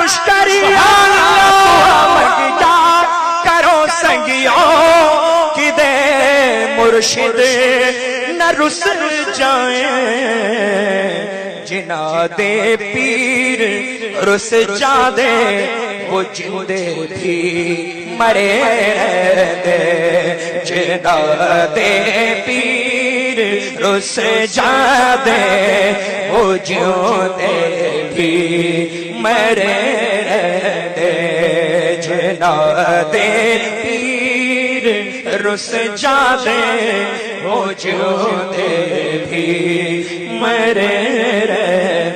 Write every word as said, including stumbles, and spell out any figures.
मुश्तरिया मंगिया करो संगियो कि दे मुर्शिद न रुस जाए जिना दे पीर रुस जादे वो जिंदे भी मरे दे जिना दे पीर रुस जादे वो जिंदे भी मरे दे जिना दे पीर रुस जादे वो जिंदे भी मरे